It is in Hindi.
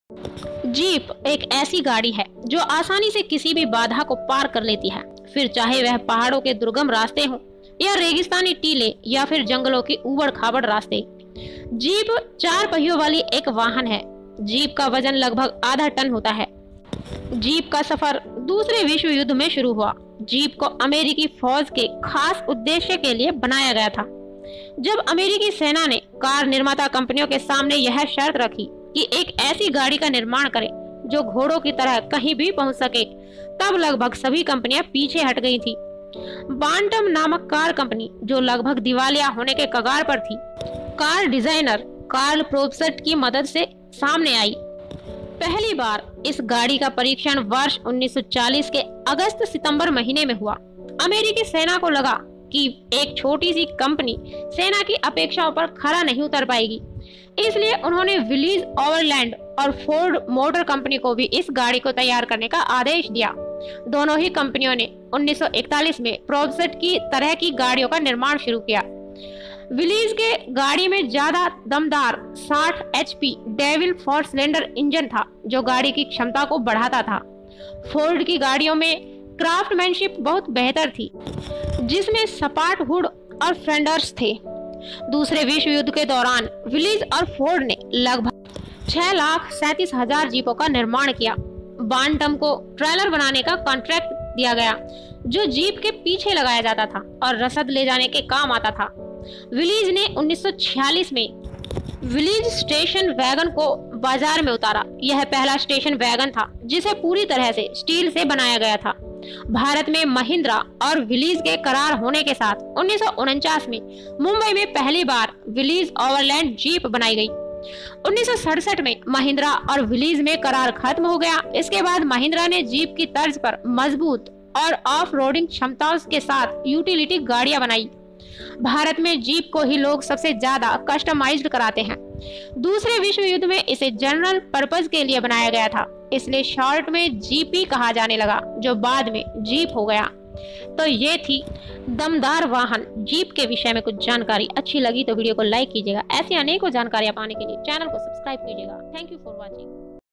जीप एक ऐसी गाड़ी है जो आसानी से किसी भी बाधा को पार कर लेती है, फिर चाहे वह पहाड़ों के दुर्गम रास्ते हों या रेगिस्तानी टीले या फिर जंगलों के ऊबड़-खाबड़ रास्ते। जीप 4 पहियों वाली एक वाहन है। जीप का वजन लगभग आधा टन होता है। जीप का सफर दूसरे विश्व युद्ध में शुरू हुआ। जीप को अमेरिकी फौज के खास उद्देश्य के लिए बनाया गया था। जब अमेरिकी सेना ने कार निर्माता कंपनियों के सामने यह शर्त रखी कि एक ऐसी गाड़ी का निर्माण करें जो घोड़ों की तरह कहीं भी पहुंच सके, तब लगभग सभी कंपनियां पीछे हट गई थी। बांटम नामक कार कंपनी, जो लगभग दिवालिया होने के कगार पर थी, कार डिजाइनर कार्ल प्रोब्स्टेड की मदद से सामने आई। पहली बार इस गाड़ी का परीक्षण वर्ष 1940 के अगस्त-सितंबर महीने में हुआ। अमेरिकी सेना को लगा कि एक छोटी सी कंपनी सेना की अपेक्षाओं पर खरा नहीं उतर पाएगी, इसलिए उन्होंने विलीज ओवरलैंड और फोर्ड मोटर कंपनी को भी इस गाड़ी को तैयार करने का आदेश दिया। दोनों ही कंपनियों ने 1941 में प्रोब्स्टेड की तरह की गाड़ियों का निर्माण शुरू किया। विलीज के गाड़ी में ज्यादा दमदार 60 HP डेविल 4 सिलेंडर इंजन था, जो गाड़ी की क्षमता को बढ़ाता था। फोर्ड की गाड़ियों में क्राफ्टमैनशिप बहुत बेहतर थी, जिसमें सपाट हुड और फेंडर्स थे। दूसरे विश्व युद्ध के दौरान विलीज और फोर्ड ने लगभग 6,37,000 जीपों का निर्माण किया। बांटम को ट्रेलर बनाने का कॉन्ट्रैक्ट दिया गया, जो जीप के पीछे लगाया जाता था और रसद ले जाने के काम आता था। विलीज ने 1946 में विलीज स्टेशन वैगन को बाजार में उतारा। यह पहला स्टेशन वैगन था जिसे पूरी तरह से स्टील से बनाया गया था। भारत में महिंद्रा और विलीज के करार होने के साथ 1949 में मुंबई में पहली बार विलीज ओवरलैंड जीप बनाई गई। 1967 में महिंद्रा और विलीज में करार खत्म हो गया। इसके बाद महिंद्रा ने जीप की तर्ज पर मजबूत और ऑफ रोडिंग क्षमताओं के साथ यूटिलिटी गाड़ियां बनाई। भारत में जीप को ही लोग सबसे ज्यादा कस्टमाइज्ड कराते हैं। दूसरे विश्व युद्ध में इसे जनरल पर्पज के लिए बनाया गया था, इसलिए शॉर्ट में जीपी कहा जाने लगा, जो बाद में जीप हो गया। तो ये थी दमदार वाहन जीप के विषय में कुछ जानकारी। अच्छी लगी तो वीडियो को लाइक कीजिएगा। ऐसी अनेकों जानकारियां पाने के लिए चैनल को सब्सक्राइब कीजिएगा। Thank you for watching.